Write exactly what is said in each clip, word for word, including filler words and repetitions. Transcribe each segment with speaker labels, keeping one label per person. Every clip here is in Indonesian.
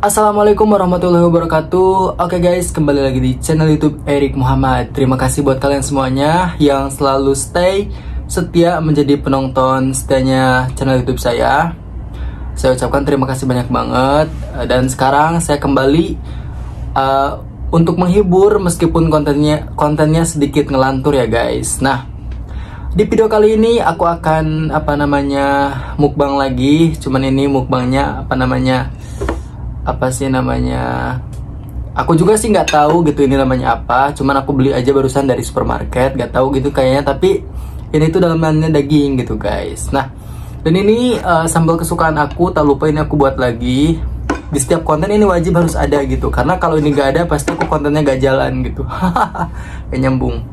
Speaker 1: Assalamualaikum warahmatullahi wabarakatuh. Oke guys, kembali lagi di channel YouTube Erik Muhammad. Terima kasih buat kalian semuanya yang selalu stay setia menjadi penonton setianya channel YouTube saya. Saya ucapkan terima kasih banyak banget. Dan sekarang saya kembali uh, untuk menghibur meskipun kontennya kontennya sedikit ngelantur ya guys. Nah, di video kali ini aku akan apa namanya mukbang lagi. Cuman ini mukbangnya apa namanya apa sih namanya, aku juga sih nggak tahu gitu ini namanya apa, cuman aku beli aja barusan dari supermarket, nggak tahu gitu kayaknya, tapi ini tuh dalamnya daging gitu guys. Nah, dan ini uh, sambal kesukaan aku, tak lupa ini aku buat lagi. Di setiap konten ini wajib harus ada gitu, karena kalau ini nggak ada pasti aku kontennya gak jalan gitu. Kayak nyambung.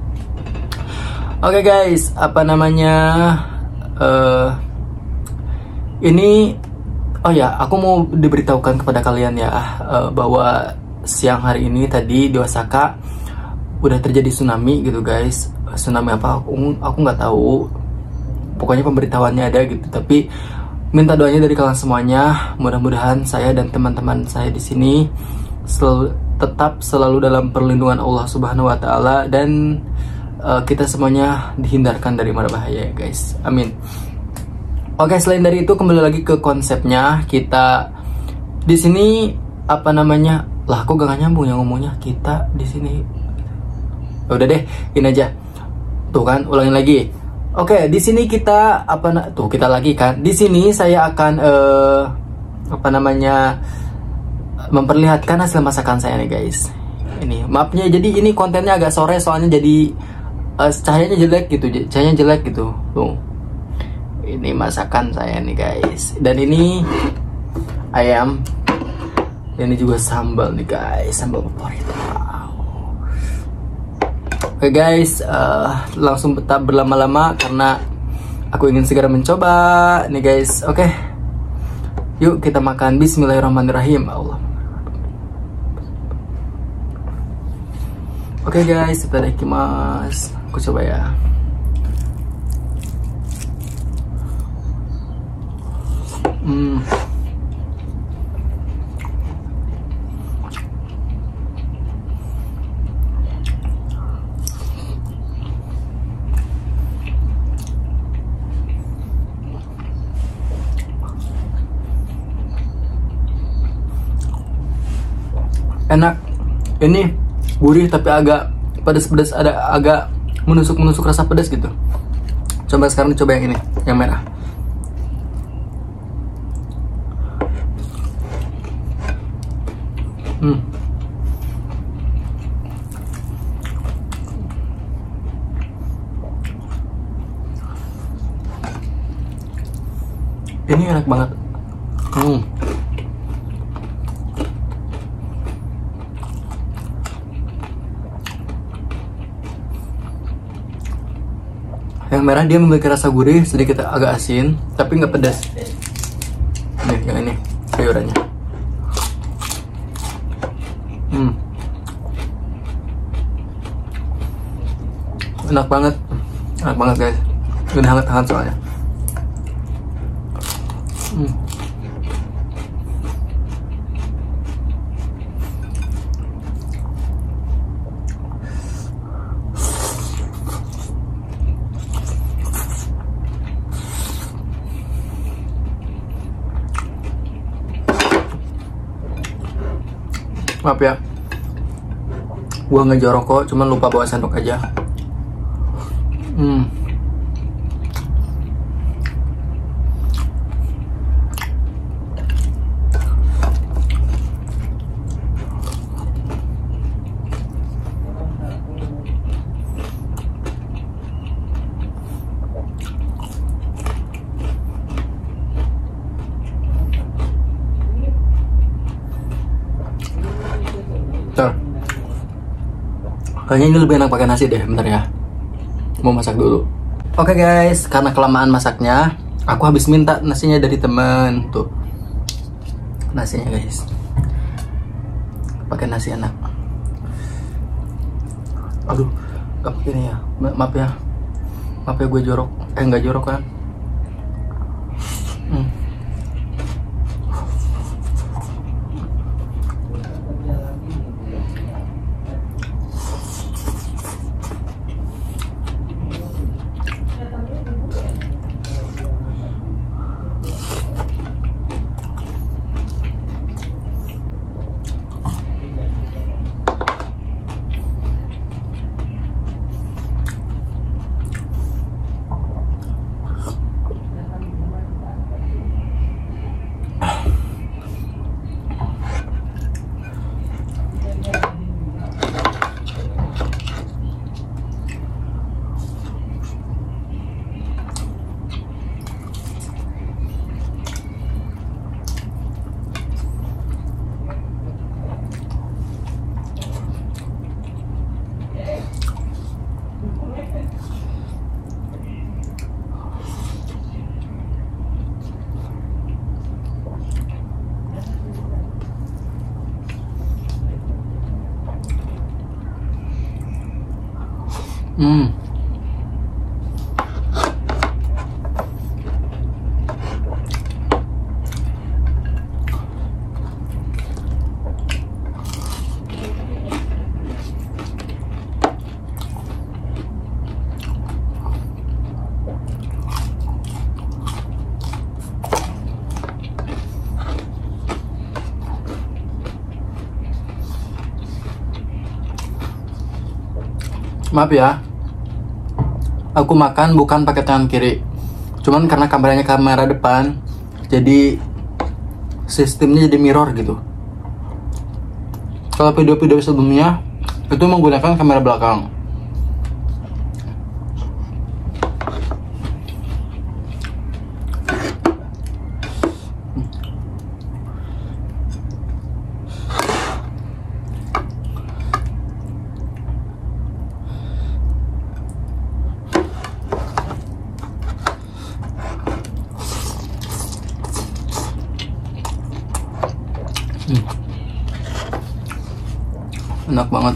Speaker 1: Oke okay guys, apa namanya uh, ini oh ya, aku mau diberitahukan kepada kalian ya uh, bahwa siang hari ini tadi di Osaka udah terjadi tsunami gitu guys. Tsunami apa? Aku aku nggak tahu. Pokoknya pemberitahuannya ada gitu. Tapi minta doanya dari kalian semuanya. Mudah-mudahan saya dan teman-teman saya di sini selalu tetap selalu dalam perlindungan Allah Subhanahu Wa Taala dan uh, kita semuanya dihindarkan dari mara bahaya ya guys. Amin. Oke, selain dari itu kembali lagi ke konsepnya. Kita di sini apa namanya? Lah, kok gak nyambung ya ngomongnya? Kita di sini. Ya udah deh, ini aja. Tuh kan, ulangin lagi. Oke, di sini kita apa tuh kita lagi kan. Di sini saya akan eh, apa namanya? memperlihatkan hasil masakan saya nih, guys. Ini, maafnya jadi ini kontennya agak sore soalnya jadi eh, cahayanya jelek gitu. Cahayanya jelek gitu. Tuh. Ini masakan saya nih guys. Dan ini ayam. Dan ini juga sambal nih guys. Sambal favorit. Wow. Oke guys, uh, langsung tetap berlama-lama karena aku ingin segera mencoba nih guys. Oke, yuk kita makan. Bismillahirrahmanirrahim. Allah. Oke guys, kita itadakimasu. Aku coba ya. Hmm. Enak. Ini gurih tapi agak pedas-pedas, ada agak menusuk-menusuk rasa pedas gitu. Coba sekarang coba yang ini, yang merah. Hmm. Ini enak banget. Hmm. Yang merah dia memiliki rasa gurih, sedikit agak asin, tapi nggak pedas. Nih, yang ini sayurannya. Hmm. Enak banget. Enak banget guys. Ini hangat-hangat soalnya. Hmm. Maaf ya, gua ngejorok kok, cuman lupa bawa sendok aja. Hmm. Kayaknya ini lebih enak pakai nasi deh, bentar ya. Mau masak dulu. Oke guys, karena kelamaan masaknya, aku habis minta nasinya dari temen tuh. Nasinya guys. Pakai nasi enak. Aduh, gak pakai ini ya. Ma maaf ya. Maaf ya gue jorok. Eh nggak jorok kan. Hmm. Hmm. Maaf ya, aku makan bukan pakai tangan kiri. Cuman karena kameranya kamera depan, jadi sistemnya jadi mirror gitu. Kalau video-video sebelumnya itu menggunakan kamera belakang. Hmm. Enak banget.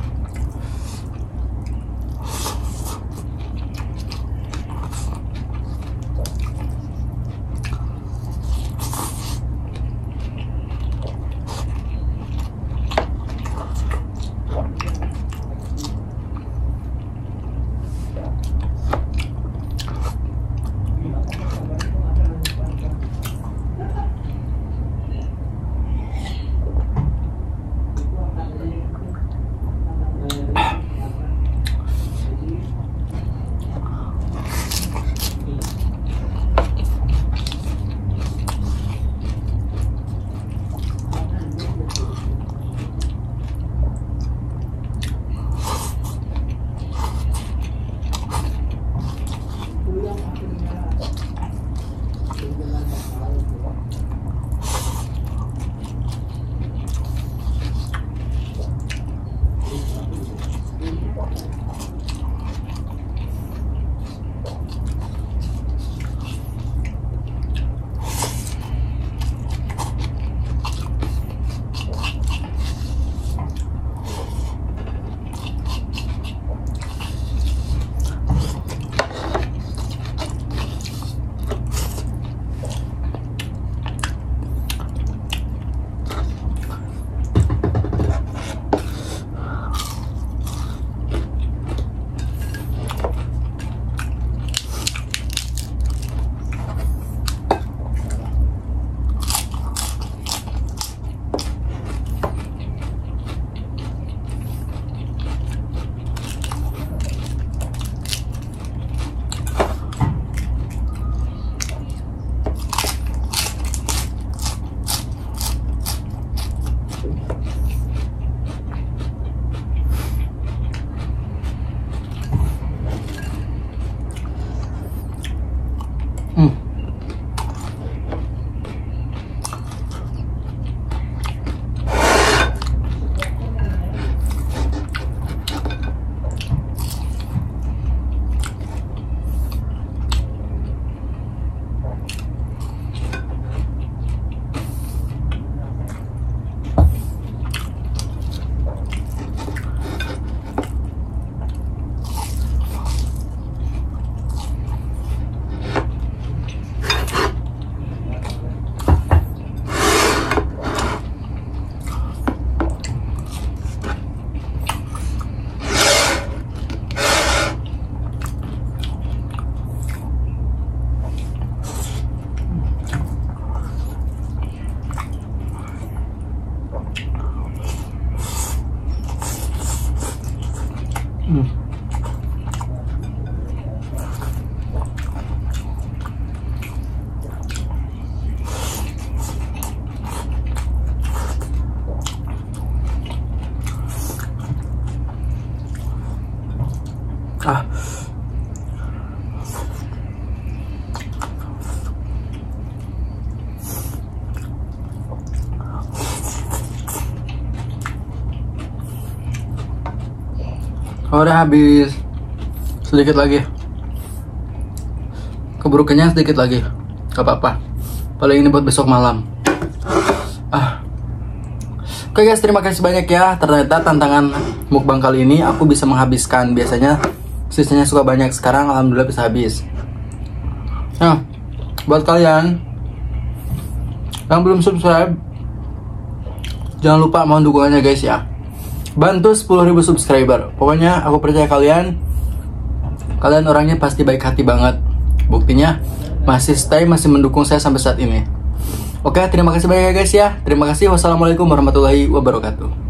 Speaker 1: Hmm. Hmm. Ah. Udah habis, sedikit lagi, keburu kenyang sedikit lagi, gak apa-apa, paling ini buat besok malam. Ah, oke guys, terima kasih banyak ya. Ternyata tantangan mukbang kali ini aku bisa menghabiskan, biasanya sisanya suka banyak. Sekarang alhamdulillah bisa habis. Nah, buat kalian yang belum subscribe, jangan lupa mohon dukungannya guys ya. Bantu sepuluh ribu subscriber. Pokoknya aku percaya kalian Kalian orangnya pasti baik hati banget. Buktinya masih stay, masih mendukung saya sampai saat ini. Oke, terima kasih banyak ya guys ya. Terima kasih. Wassalamualaikum warahmatullahi wabarakatuh.